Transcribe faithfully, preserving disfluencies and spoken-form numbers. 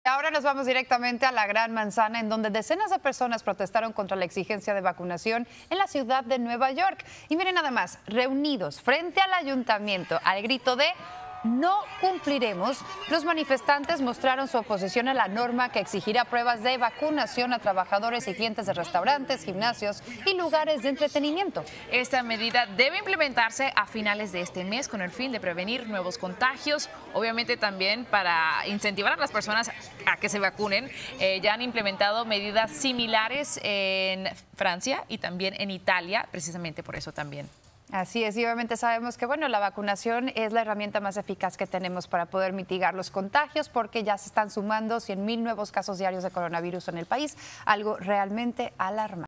Ahora nos vamos directamente a la Gran Manzana, en donde decenas de personas protestaron contra la exigencia de vacunación en la ciudad de Nueva York. Y miren nada más, reunidos frente al ayuntamiento al grito de "no cumpliremos", los manifestantes mostraron su oposición a la norma que exigirá pruebas de vacunación a trabajadores y clientes de restaurantes, gimnasios y lugares de entretenimiento. Esta medida debe implementarse a finales de este mes con el fin de prevenir nuevos contagios, obviamente también para incentivar a las personas a que se vacunen. Eh, ya han implementado medidas similares en Francia y también en Italia, precisamente por eso también. Así es, y obviamente sabemos que bueno, la vacunación es la herramienta más eficaz que tenemos para poder mitigar los contagios, porque ya se están sumando cien mil nuevos casos diarios de coronavirus en el país, algo realmente alarmante.